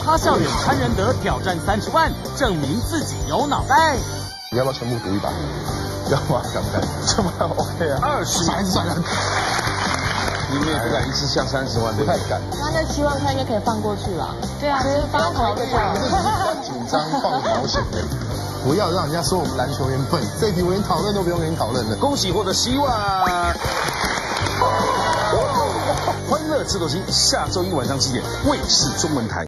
哈校友潘仁德挑战30万，证明自己有脑袋。 你要不要全部赌一把？要吗？敢不敢？这么 OK 啊？20算了。 你们也不敢一次下30万， 不太敢。 那7万块应该可以放过去了。对啊，就是发考虑啊。 紧张放保险的，不要让人家说我们篮球员笨。这题我连讨论都不用跟你讨论了。 恭喜获得10万！欢乐智斗星下周一晚上7点，卫视中文台。